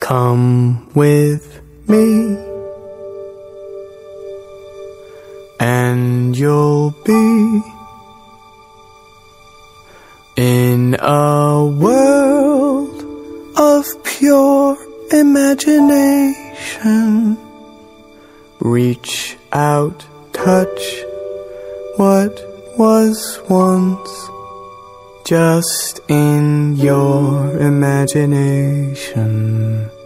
Come with me, and you'll be in a world of pure imagination. Reach out, touch what was once just in your imagination.